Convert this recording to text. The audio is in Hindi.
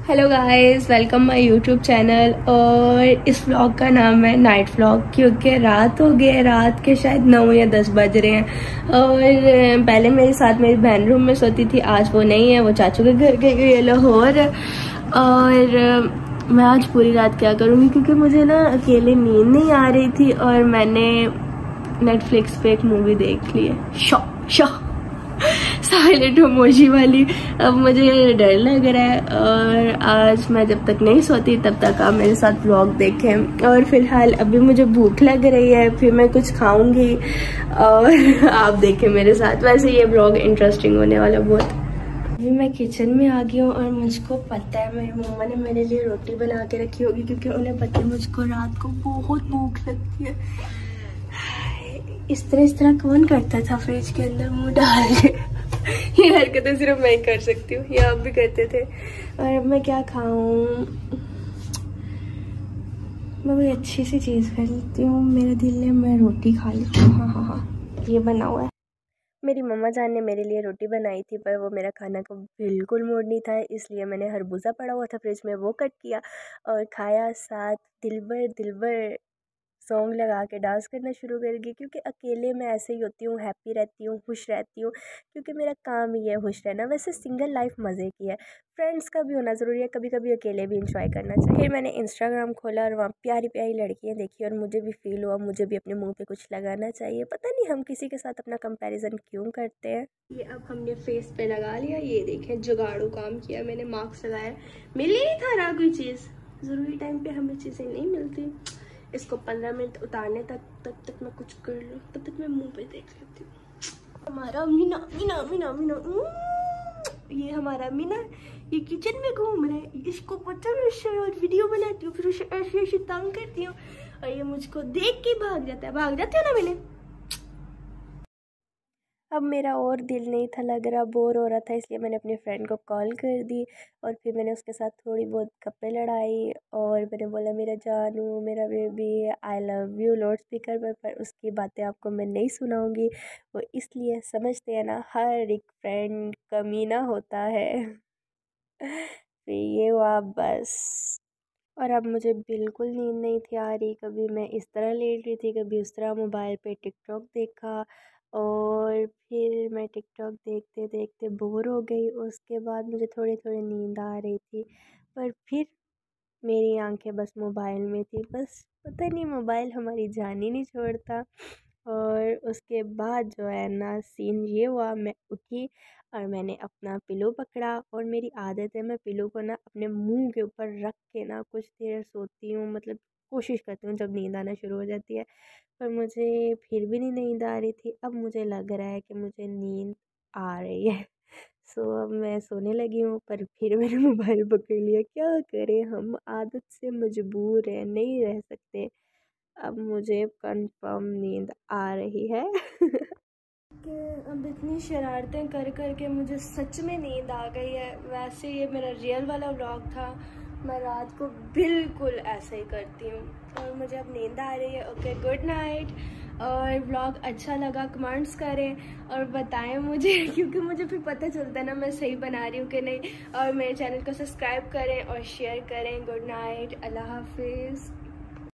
Hello guys, welcome my YouTube channel. और इस व्लॉग का नाम है नाइट व्लॉग, क्योंकि रात हो गई है। रात के शायद 9 या 10 बज रहे हैं। और पहले मेरे साथ मेरी बहन रूम में सोती थी, आज वो नहीं है, वो चाचू के घर गई है लाहौर। और मैं आज पूरी रात क्या करूँगी, क्योंकि मुझे ना अकेले नींद नहीं आ रही थी और मैंने नेटफ्लिक्स पे एक मूवी देख ली है, साइलेंट इमोजी वाली। अब मुझे डर लग रहा है और आज मैं जब तक नहीं सोती तब तक आप मेरे साथ व्लॉग देखें। और फिलहाल अभी मुझे भूख लग रही है, फिर मैं कुछ खाऊंगी और आप देखें मेरे साथ। वैसे ये व्लॉग इंटरेस्टिंग होने वाला बहुत। अभी मैं किचन में आ गई हूँ और मुझको पता है मेरी मम्मा ने मेरे लिए रोटी बना के रखी होगी, क्योंकि उन्हें पता है मुझको रात को बहुत भूख लगती है। इस तरह कौन करता था फ्रिज के अंदर मुंह डाल के? ये हरकतें सिर्फ मैं ही कर सकती हूँ, ये आप भी करते थे। और अब मैं क्या खाऊं? मैं कोई अच्छी सी चीज़ खरीदती हूँ, मेरा दिल है मैं रोटी खा लेती हूँ। हाँ, ये बना हुआ है। मेरी मम्मा जान ने मेरे लिए रोटी बनाई थी, पर वो मेरा खाना को बिल्कुल मूड नहीं था, इसलिए मैंने खरबूजा पड़ा हुआ था फ्रिज में, वो कट किया और खाया। साथ दिलबर दिलबर सॉन्ग लगा के डांस करना शुरू कर गई, क्योंकि अकेले मैं ऐसे ही होती हूँ, हैप्पी रहती हूँ, खुश रहती हूँ, क्योंकि मेरा काम ही है खुश रहना। वैसे सिंगल लाइफ मज़े की है, फ्रेंड्स का भी होना ज़रूरी है, कभी कभी अकेले भी इंजॉय करना चाहिए। फिर मैंने इंस्टाग्राम खोला और वहाँ प्यारी प्यारी लड़कियाँ देखी और मुझे भी फील हुआ मुझे भी अपने मुँह पे कुछ लगाना चाहिए। पता नहीं हम किसी के साथ अपना कंपेरिजन क्यों करते हैं। ये अब हमने फेस पे लगा लिया, ये देखें जुगाड़ू काम किया मैंने, मास्क लगाया। मिल ही नहीं था रहा कोई चीज़, ज़रूरी टाइम पे हमें चीज़ें नहीं मिलती। इसको 15 मिनट उतारने तब तक मैं कुछ कर लूँ, तब तक मैं मुंह पे देख लेती हूँ। हमारा मीना मीना मीना मीना, ये हमारा मीना, ये किचन में घूम रहा है। इसको पता है मैं वीडियो बनाती हूँ, फिर उसे ऐसे ऐसे तंग करती हूँ और ये मुझको देख के भाग जाता है। भाग जाती हूँ ना मैंने। अब मेरा और दिल नहीं था लग रहा, बोर हो रहा था, इसलिए मैंने अपने फ्रेंड को कॉल कर दी और फिर मैंने उसके साथ थोड़ी बहुत गप्पे लड़ाई और मैंने बोला मेरा जानू, मेरा baby, I love you loudspeaker पर उसकी बातें आपको मैं नहीं सुनाऊंगी। वो इसलिए समझते हैं ना, हर एक फ्रेंड कमीना होता है। फिर ये हुआ बस। और अब मुझे बिल्कुल नींद नहीं थी आ रही, कभी मैं इस तरह लेट रही थी, कभी उस तरह मोबाइल पे टिकटॉक देखा और फिर मैं टिकटॉक देखते देखते बोर हो गई। उसके बाद मुझे थोड़ी थोड़ी नींद आ रही थी, पर फिर मेरी आंखें बस मोबाइल में थी। बस पता नहीं मोबाइल हमारी जान ही नहीं छोड़ता। और उसके बाद जो है ना सीन ये हुआ, मैं उठी और मैंने अपना पिलो पकड़ा और मेरी आदत है मैं पिलो को ना अपने मुंह के ऊपर रख के ना कुछ देर सोती हूँ, मतलब कोशिश करती हूँ जब नींद आना शुरू हो जाती है। पर मुझे फिर भी नहीं नींद आ रही थी। अब मुझे लग रहा है कि मुझे नींद आ रही है। सो अब मैं सोने लगी हूँ, पर फिर मैंने मोबाइल पकड़ लिया। क्या करें, हम आदत से मजबूर हैं, नहीं रह सकते। अब मुझे कंफर्म नींद आ रही है। कि अब इतनी शरारतें कर कर के मुझे सच में नींद आ गई है। वैसे ये मेरा रियल वाला व्लॉग था, मैं रात को बिल्कुल ऐसे ही करती हूँ और मुझे अब नींद आ रही है। Okay, good night. और व्लॉग अच्छा लगा कमेंट्स करें और बताएं मुझे, क्योंकि मुझे फिर पता चलता है ना मैं सही बना रही हूँ कि नहीं। और मेरे चैनल को सब्सक्राइब करें और शेयर करें। गुड नाइट, अल्लाह हाफिज़।